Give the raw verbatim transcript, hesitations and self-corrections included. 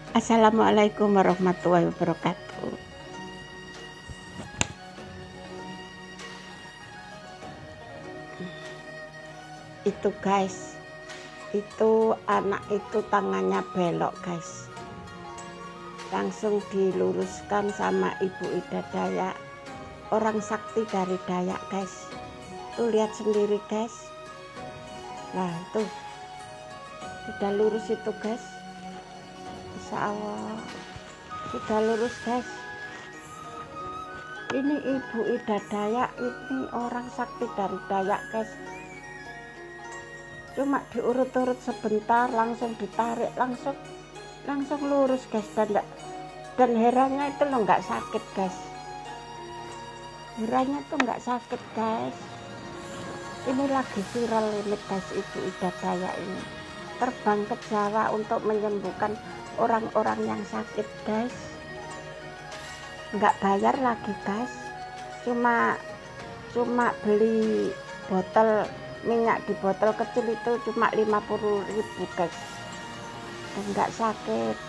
Assalamualaikum warahmatullahi wabarakatuh. Itu guys, itu anak itu tangannya belok guys, langsung diluruskan sama Ibu Ida Dayak, orang sakti dari Dayak guys. Tuh lihat sendiri guys, nah itu sudah lurus itu guys, Insya Allah sudah lurus guys. Ini Ibu Ida Dayak, ini orang sakti dari Dayak guys, cuma diurut-urut sebentar langsung ditarik, langsung langsung lurus guys. Dan, dan herannya itu lo nggak sakit guys, herannya tuh nggak sakit guys. Ini lagi viral ini guys, Ibu Ida Dayak ini terbang ke Jawa untuk menyembuhkan orang-orang yang sakit guys, nggak bayar lagi guys, cuma cuma beli botol minyak di botol kecil itu cuma lima puluh ribu guys, dan nggak sakit.